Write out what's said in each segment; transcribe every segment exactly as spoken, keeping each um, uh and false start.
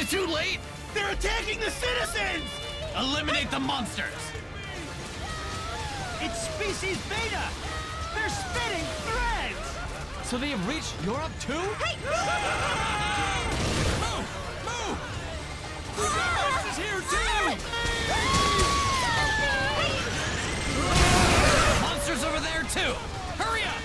you too late? They're attacking the citizens! Eliminate the monsters! It's Species Beta! They're spitting threads! So they have reached Europe too? Hey! Move! Move! This is here too! Monsters over there too! Hurry up!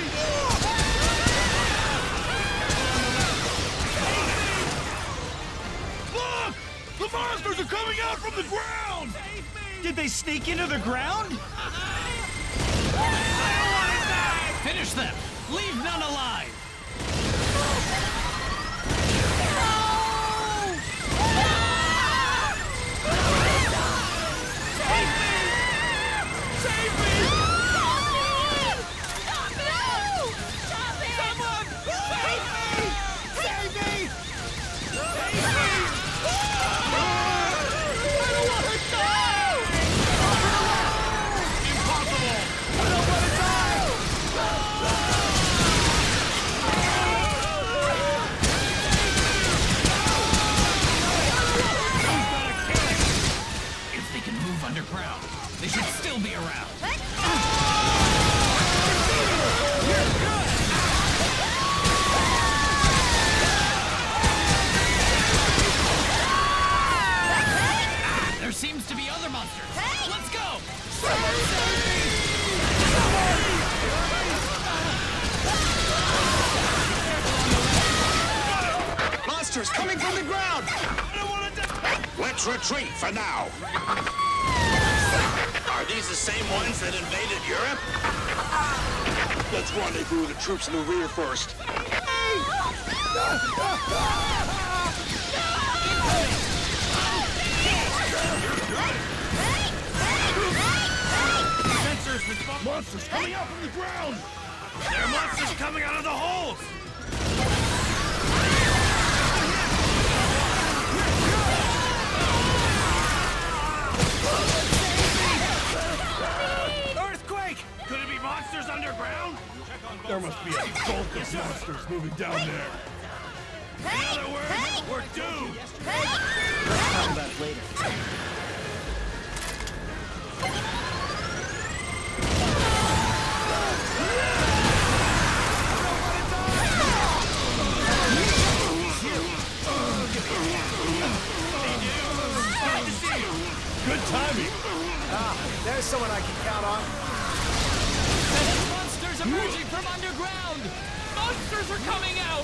Look! The monsters are coming out from the ground! Did they sneak into the ground? Finish them! Leave none alive! Save me! Save me! Someone! Save me! Save me! Save me! I don't want to die! Impossible! I don't want to die! If they can move underground, they should still be around. There seems to be other monsters. Let's go! Monsters coming from the ground! I don't want to die! Let's retreat for now. Are these the same ones that invaded Europe? Let's rendezvous the troops in the rear first. Sensors respond. Monsters coming out from the ground! There are monsters coming out of the holes! Earthquake! Could it be monsters underground? There must be a bulk of monsters moving down there. In other words, we're doomed! Let's talk about it later. Good timing! Ah, there's someone I can count on. Monsters emerging from underground! Monsters are coming out!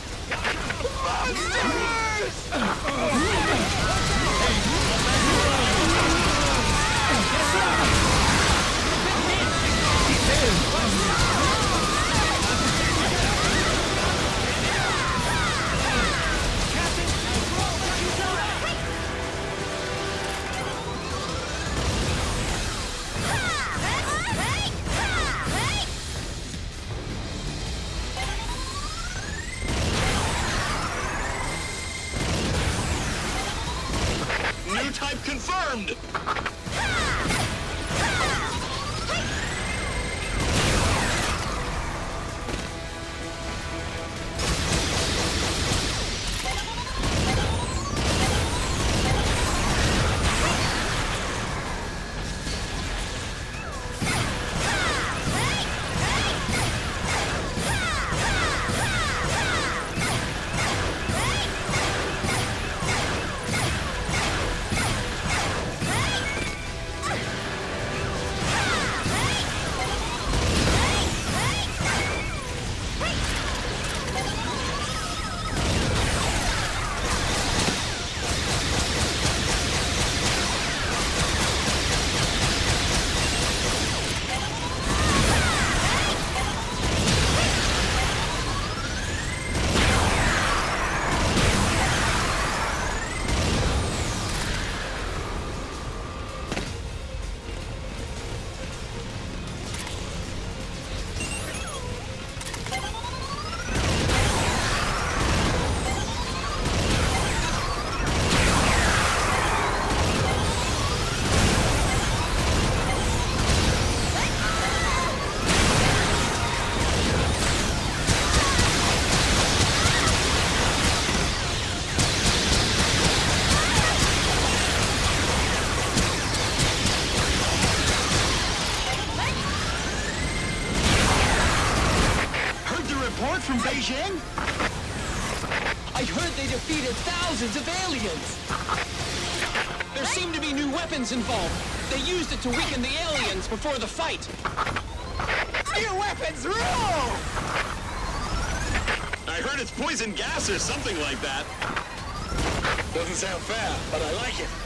New type confirmed! Beijing? I heard they defeated thousands of aliens. There seem to be new weapons involved. They used it to weaken the aliens before the fight. Your weapons rule! I heard it's poison gas or something like that. Doesn't sound fair, but I like it.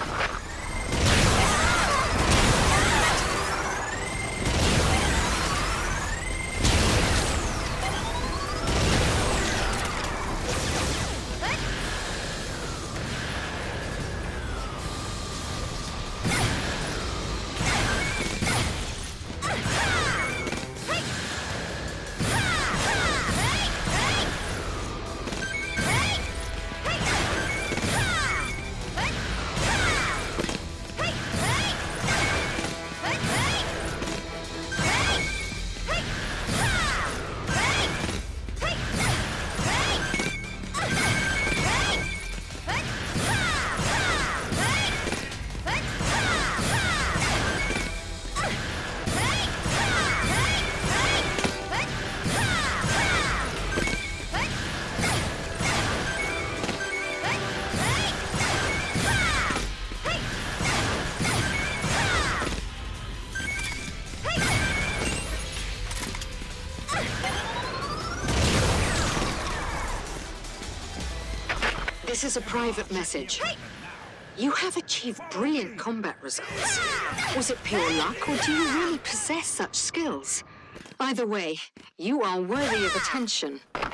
This is a private message. You have achieved brilliant combat results. Was it pure luck, or do you really possess such skills? Either way, you are worthy of attention.